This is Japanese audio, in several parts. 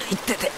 いってて。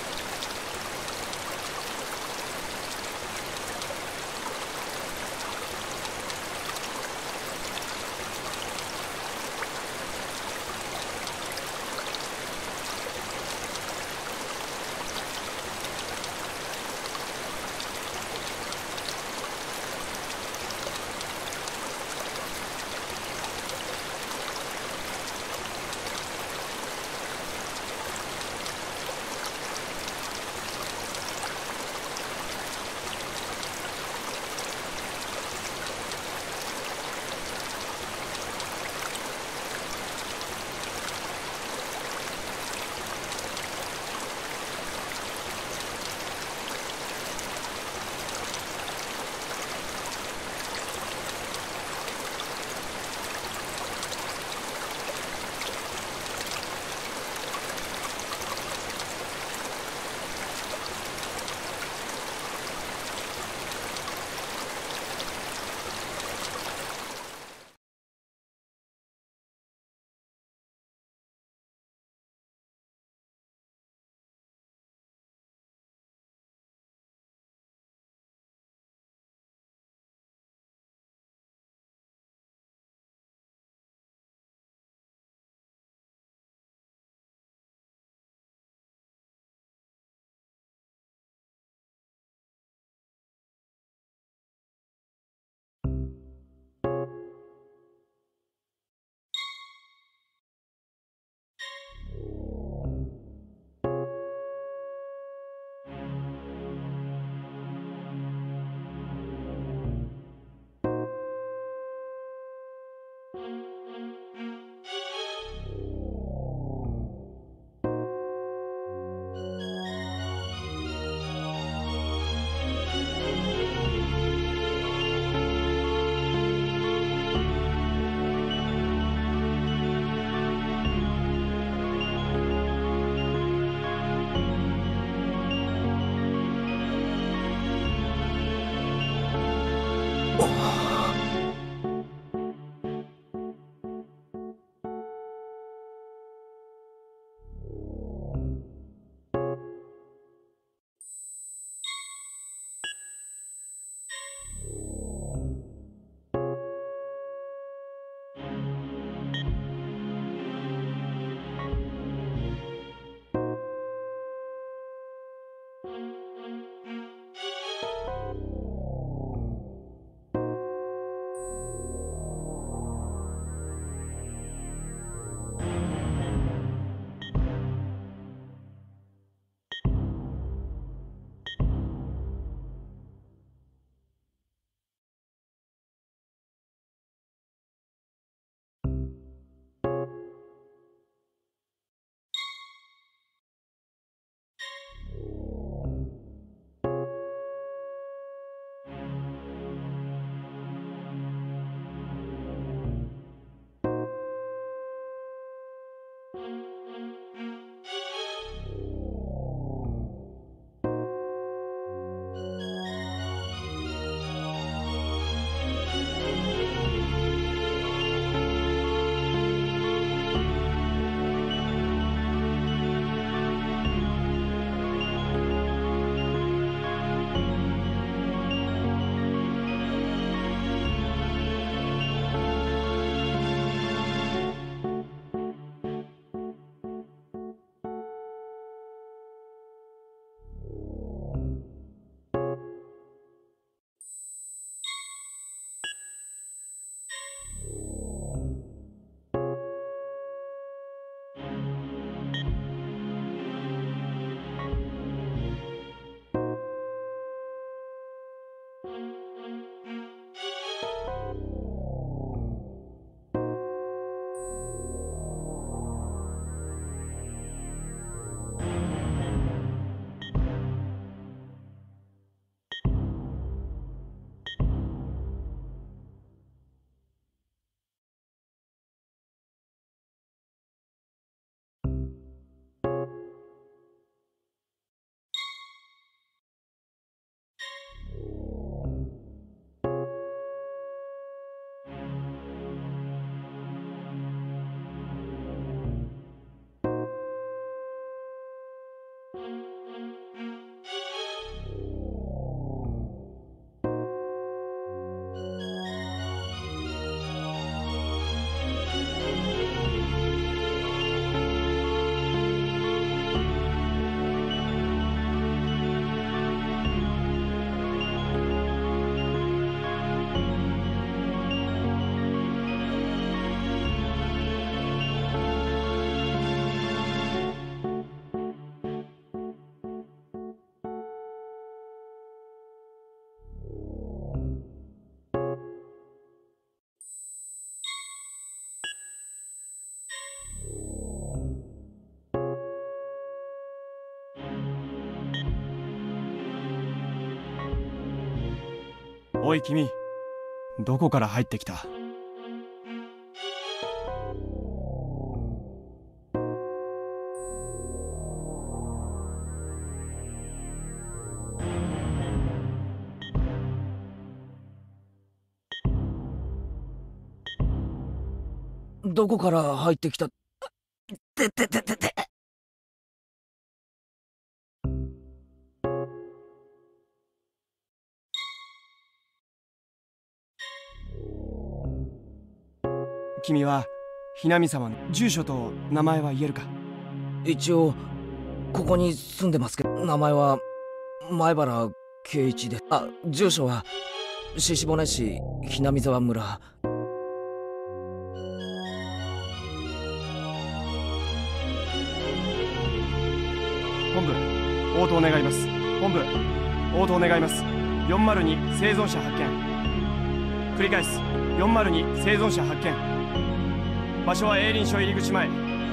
おい君、どこから入ってきた？ どこから入ってきた？て。 君はひなみ様の住所と名前は言えるか？ 一応ここに住んでますけど、名前は前原圭一です。住所は鹿骨市ひなみ沢村。 本部応答願います。本部応答願います。402生存者発見。繰り返す。402生存者発見。場所は栄林署入り口前。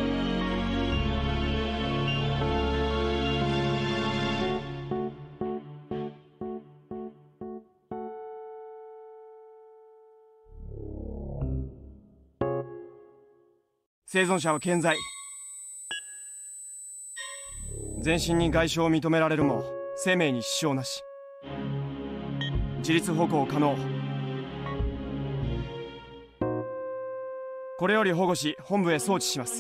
生存者は健在。全身に外傷を認められるも生命に支障なし。自立歩行可能。これより保護し本部へ送致します。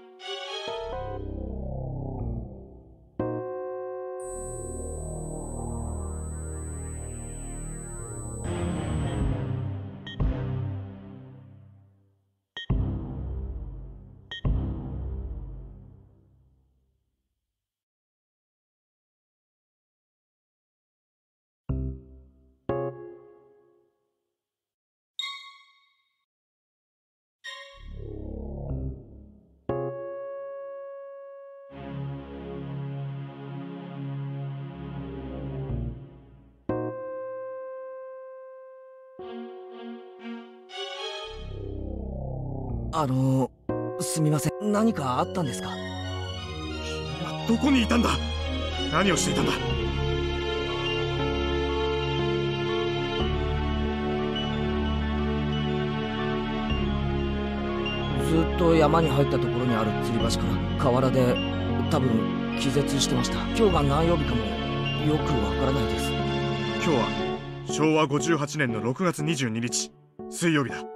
すみません。何かあったんですか？ 君はどこにいたんだ？何をしていたんだ？ ずっと山に入ったところにある吊り橋から河原で多分気絶してました。今日が何曜日かもよくわからないです。 今日は昭和58年の6月22日水曜日だ。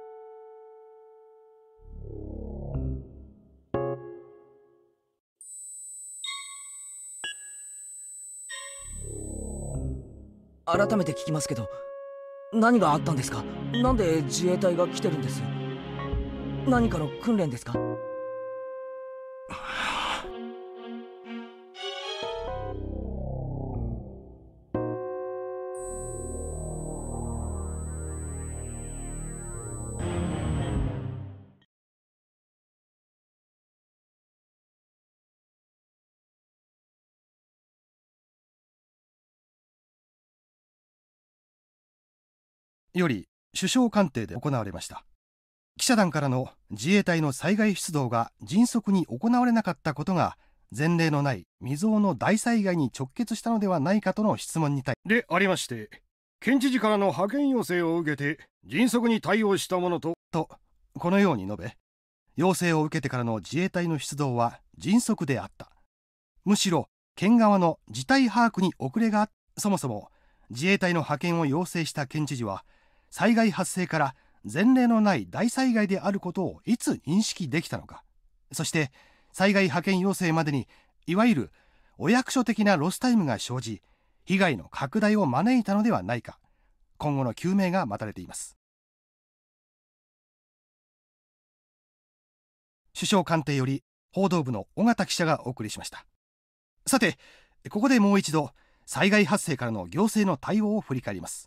改めて聞きますけど、何があったんですか？なんで自衛隊が来てるんです？何かの訓練ですか？ より首相官邸で行われました。記者団からの自衛隊の災害出動が迅速に行われなかったことが前例のない未曾有の大災害に直結したのではないかとの質問に対でありまして、県知事からの派遣要請を受けて迅速に対応したものとこのように述べ、要請を受けてからの自衛隊の出動は迅速であった。むしろ県側の事態把握に遅れがあった。そもそも自衛隊の派遣を要請した県知事は災害発生から前例のない大災害であることをいつ認識できたのか。そして災害派遣要請までにいわゆるお役所的なロスタイムが生じ、被害の拡大を招いたのではないか。今後の究明が待たれています。首相官邸より報道部の尾形記者がお送りしました。さて、ここでもう一度災害発生からの行政の対応を振り返ります。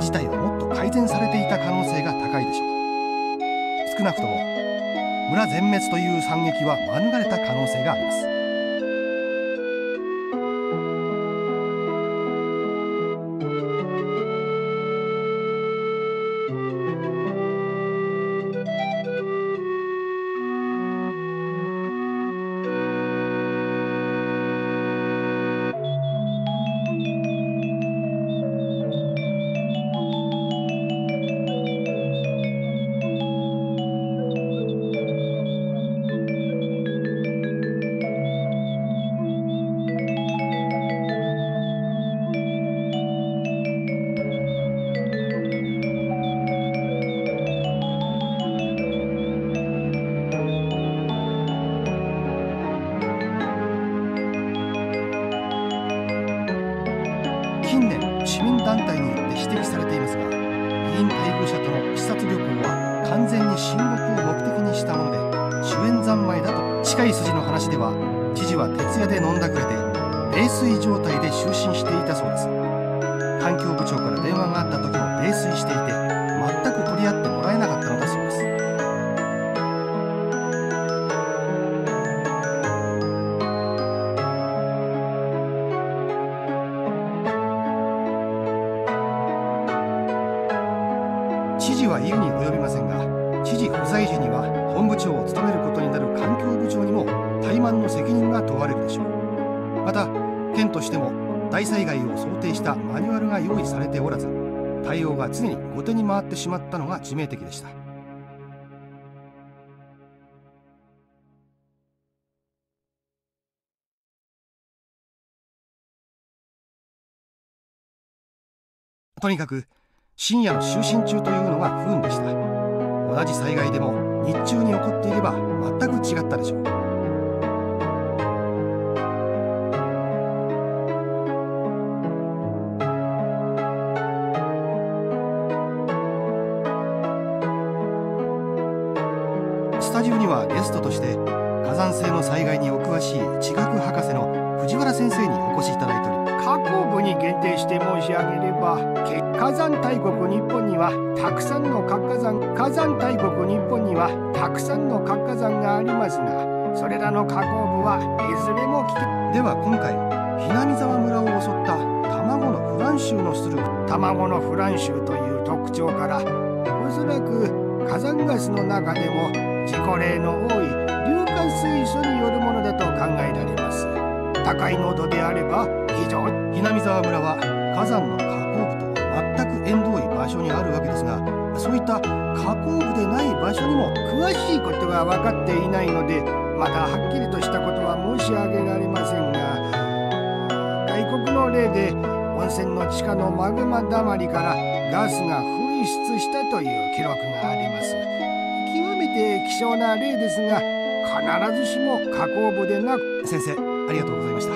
事態はもっと改善されていた可能性が高いでしょう。少なくとも村全滅という惨劇は免れた可能性があります。近年市民団体によって指摘されていますが、議員配偶者との視察旅行は完全に親睦を目的にしたもので、主演三昧だと。近い筋の話では、知事は徹夜で飲んだくれて泥酔状態で就寝していたそうです。環境部長から電話があった時も泥酔していて、全く取り合ってもらえなかったのだそうです。知事は言うに及びませんが、知事不在時には本部長を務めることになる環境部長にも怠慢の責任が問われるでしょう。また県としても大災害を想定したマニュアルが用意されておらず、対応が常に後手に回ってしまったのが致命的でした。とにかく深夜の就寝中というのが不運でした。同じ災害でも日中に起こっていれば全く違ったでしょう。スタジオにはゲストとして火山性の災害にお詳しい地学博士の藤原先生にお越しいただいており、 火口部に限定して申し上げれば、火山大国日本にはたくさんの活火山、火山大国日本にはたくさんの活火山がありますが、それらの火口部はいずれも危険では今回日南沢村を襲った卵のフラン臭のする卵のフラン臭という特徴から、おそらく火山ガスの中でも事故例の多い硫化水素によるものだと考えられます。高い濃度であれば非常に。 日南沢村は火山の火口部と全く縁遠い場所にあるわけですが、そういった火口部でない場所にも詳しいことが分かっていないので、まだはっきりとしたことは申し上げられませんが、外国の例で温泉の地下のマグマだまりからガスが噴出したという記録があります。極めて希少な例ですが、必ずしも火口部でなく。 先生ありがとうございました。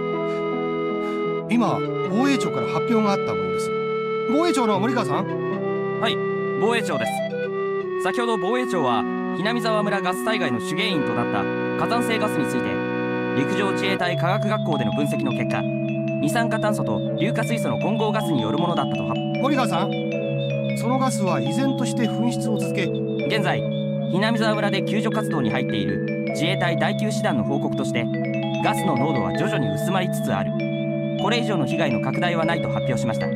今防衛庁から発表があったものです。防衛庁の森川さん。 はい、防衛庁です。先ほど防衛庁は日南沢村ガス災害の主原因となった火山性ガスについて、陸上自衛隊科学学校での分析の結果、二酸化炭素と硫化水素の混合ガスによるものだったと発表。 森川さん、そのガスは依然として噴出を続け、 現在日南沢村で救助活動に入っている自衛隊第9師団の報告として、ガスの濃度は徐々に薄まりつつある、これ以上の被害の拡大はないと発表しました。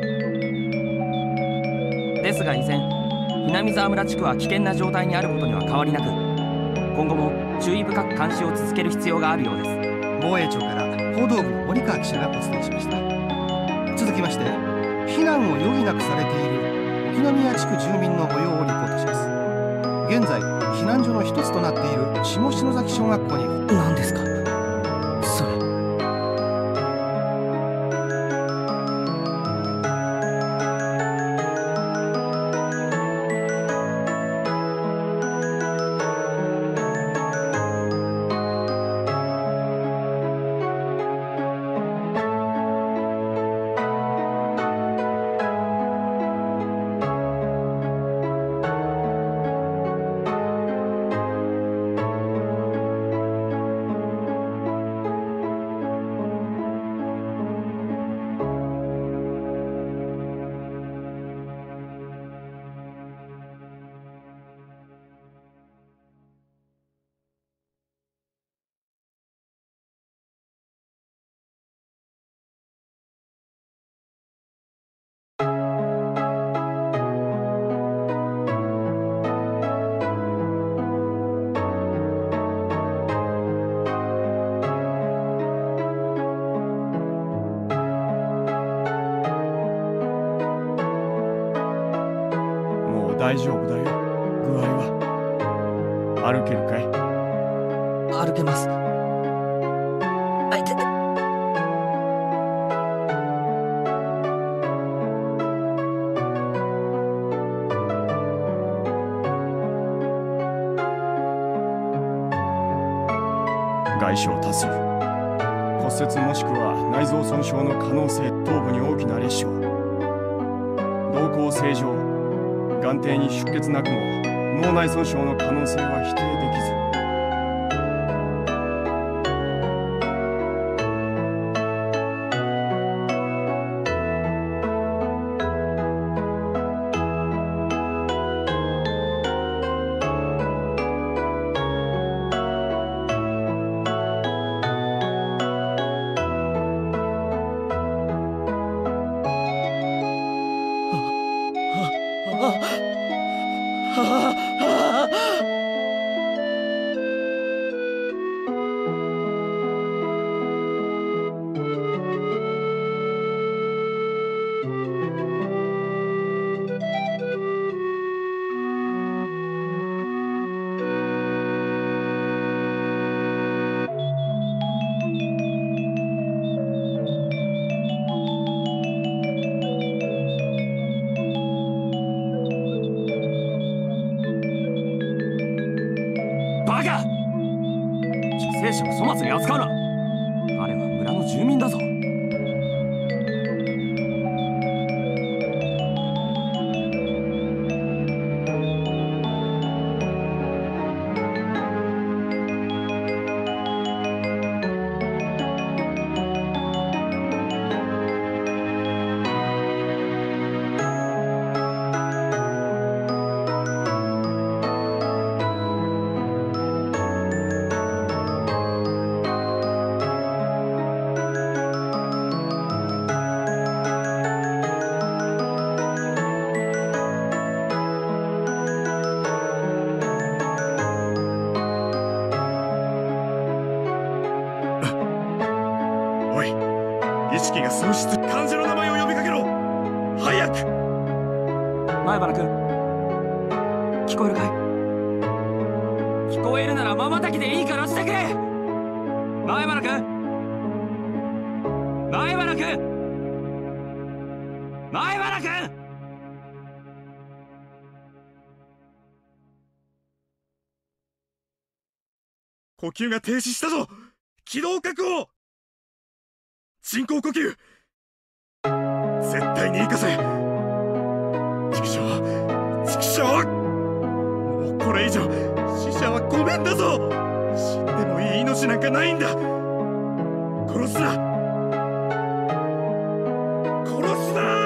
ですが依然日南沢村地区は危険な状態にあることには変わりなく、今後も注意深く監視を続ける必要があるようです。 防衛庁から報道部の森川記者がお伝えしました。続きまして、避難を余儀なくされている沖宮地区住民の模様をリポートします。現在避難所の一つとなっている下篠崎小学校に。 何ですかそれ。 大丈夫だよ。具合は歩けるかい？ 歩けます。あいて。 外傷多数、骨折もしくは内臓損傷の可能性、頭部に大きな裂傷、瞳孔正常、眼底に出血なくも脳内損傷の可能性は否定できず、 バカ！犠牲者を粗末に扱うな。彼は村の住民だぞ。 おい、意識が喪失。患者の名前を呼びかけろ。早く。 前原君、聞こえるかい？聞こえるなら瞬きでいいからしてくれ。前原君、前原君、前原君。 呼吸が停止したぞ。気道確保。人工呼吸。絶対に行かせ。畜生、畜生。もうこれ以上死者はごめんだぞ。死んでもいい命なんかないんだ。殺すな、殺すな。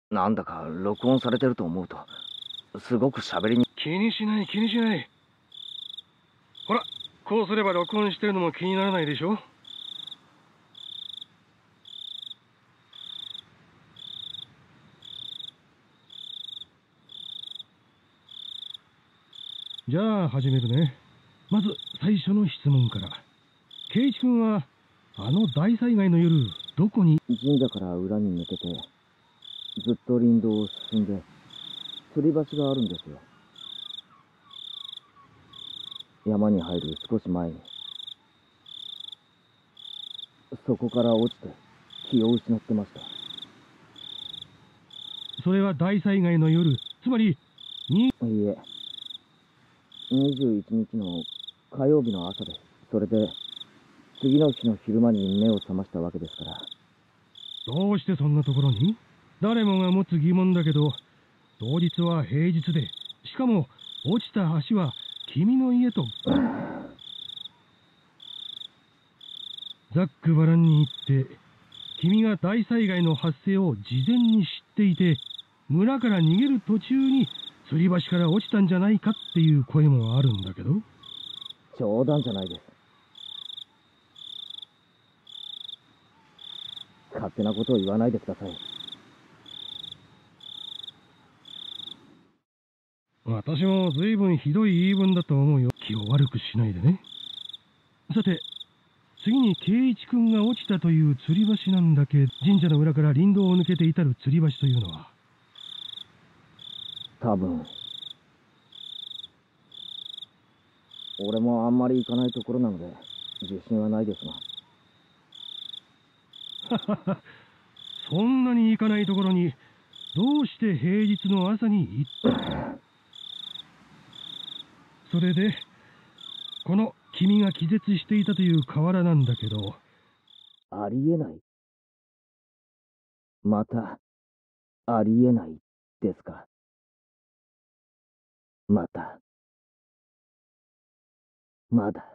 なんだか録音されてると思うとすごく喋りに。 気にしない気にしない。ほら、こうすれば録音してるのも気にならないでしょ。じゃあ始めるね。まず最初の質問から。圭一君はあの大災害の夜どこに？ 神社から裏に抜けてずっと林道を進んで吊り橋があるんですよ。山に入る少し前に。そこから落ちて気を失ってました。 それは大災害の夜、つまりいいえ、21日の火曜日の朝です。それで次の日の昼間に目を覚ましたわけですから。 どうしてそんなところに？誰もが持つ疑問だけど、当日は平日で、しかも落ちた橋は君の家とザックバランに行って、君が大災害の発生を事前に知っていて、村から逃げる途中に吊り橋から落ちたんじゃないかっていう声もあるんだけど。 冗談じゃないです。勝手なことを言わないでください。 私も随分ひどい言い分だと思うよ。気を悪くしないでね。さて、次に圭一君が落ちたという吊り橋なんだけど、神社の裏から林道を抜けて至る吊り橋というのは、 多分俺もあんまり行かないところなので自信はないですが。 そんなに行かないところにどうして平日の朝に行った？それでこの君が気絶していたという河原なんだけど。 ありえない。またありえないですか。またまだ。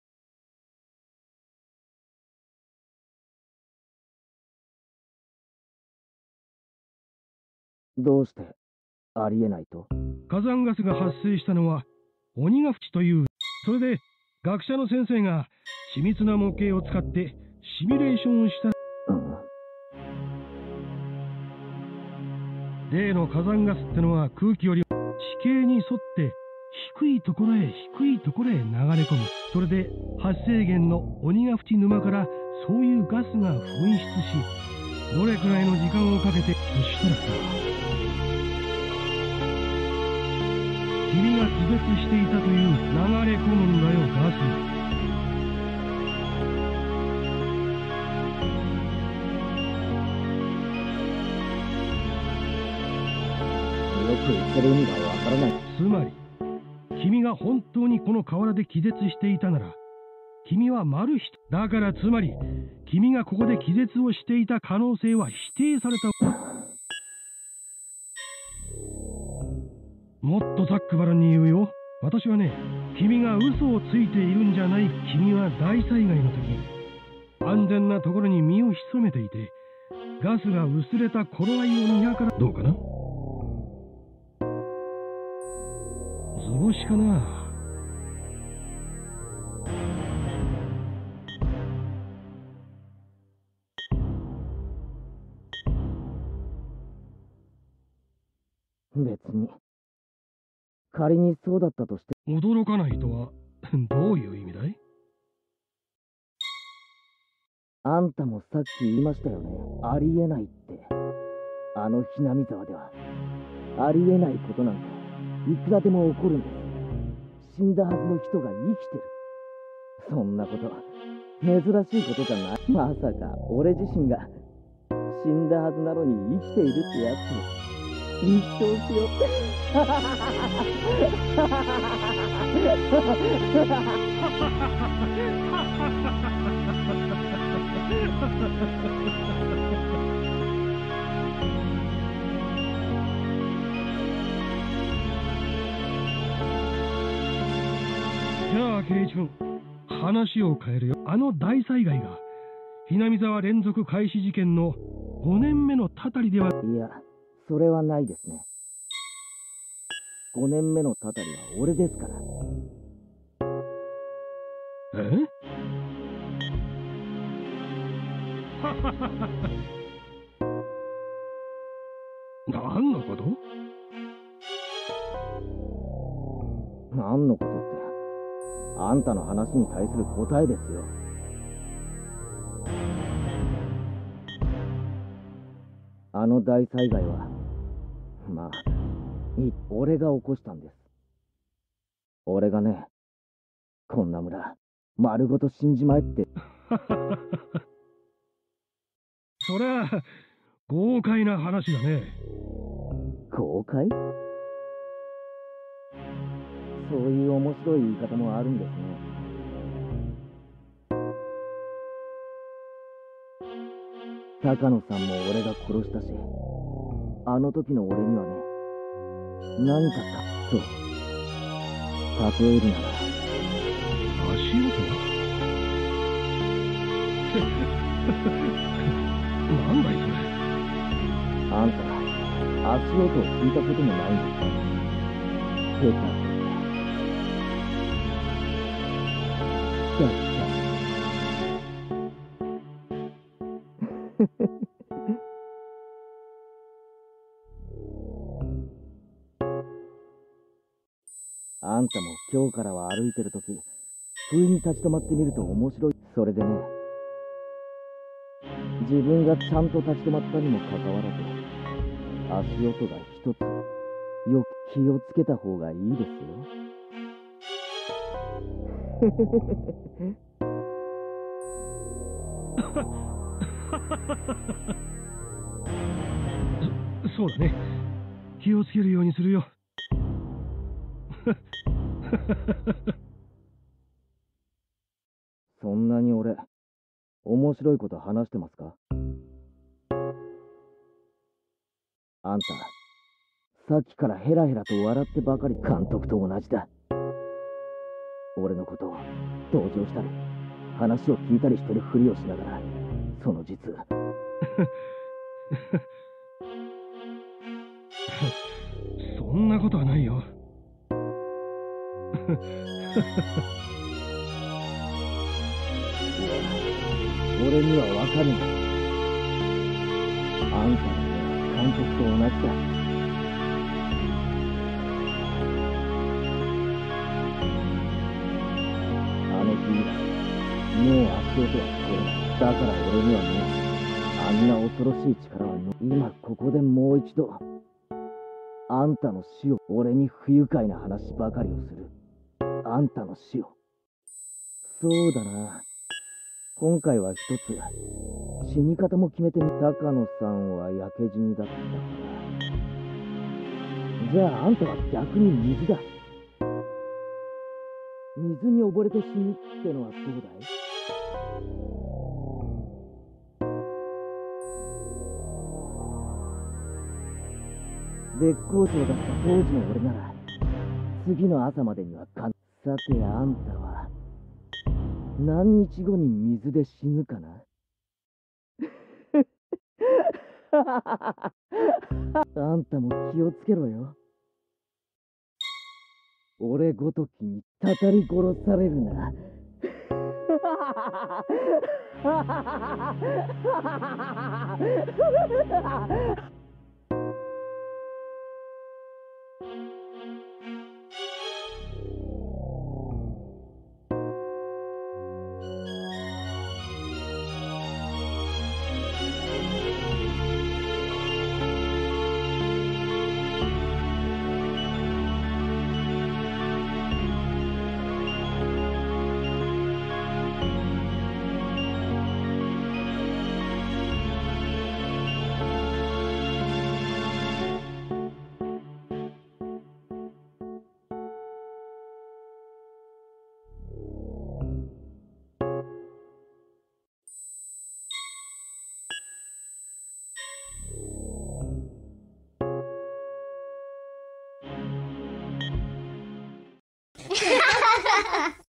どうしてありえないと？ 火山ガスが発生したのは鬼ヶ淵という。それで学者の先生が緻密な模型を使ってシミュレーションをした。例の火山ガスってのは空気より地形に沿って低いところへ低いところへ流れ込む。それで発生源の鬼ヶ淵沼からそういうガスが噴出し、どれくらいの時間をかけて、そしたらさ、君が気絶していたという流れ込むんだよ、ガスが。 よく言ってる意味がわからない。 つまり君が本当にこの河原で気絶していたなら、君はマルヒトだから、つまり君がここで気絶をしていた可能性は否定された。もっとざっくばらんに言うよ。私はね、君が嘘をついているんじゃない。君は大災害の時、安全なところに身を潜めていて、ガスが薄れた頃合いを見計ら。どうかな？図星かな。 別に。仮にそうだったとして。 驚かないとはどういう意味だい？ あんたもさっき言いましたよね。ありえないって。あのひなみ沢ではありえないことなんかいくらでも起こるんです。死んだはずの人が生きてる。そんなこと珍しいことじゃない。まさか俺自身が死んだはずなのに生きているってやつ立証しようって。 じゃあ圭一君、話を変えるよ。あの大災害がひなみ沢連続開始事件の5年目のたたりでは。 いや、 それはないですね。5年目のたたりは俺ですから。 え何のこと？ 何のことって、あんたの話に対する答えですよ。あの大災害は、まあ、俺が起こしたんです。俺がね、こんな村、丸ごと死んじまえって。 そりゃ、豪快な話だね。 豪快？そういう面白い言い方もあるんですね。高野さんも俺が殺したし、あの時の俺にはね、何かと、例えるなら、 足音？なんだいそれ。 あんた、足音を聞いたこともないんですか？ペタペタ。あんたも今日からは歩いてるとき、不意に立ち止まってみると面白い。それでね、自分がちゃんと立ち止まったにもかかわらず、足音が一つ、よく気をつけた方がいいですよ。 そうだね。気をつけるようにするよ。 そんなに俺、面白いこと話してますか？あんた、さっきからヘラヘラと笑ってばかり。監督と同じだ。俺のことを同情したり、話を聞いたりしてるふりをしながら、その実。 そんなことはないよ。 俺にはわかるんだ。あんたの目は監督と同じだ。あの日以来、もう足音は聞こえない。だから俺にはね、あんな恐ろしい力は今ここでもう一度、あんたの死を、俺に不愉快な話ばかりをする。あんたの死を。そうだな。今回は一つ、死に方も決めてみ。高野さんは焼け死にだったから。じゃああんたは逆に水だ。水に溺れて死ぬってのはどうだい？絶好調だった当時の俺なら、次の朝までにはさてあんたは、何日後に水で死ぬかな？あんたも気をつけろよ。俺ごときにたたり殺されるな。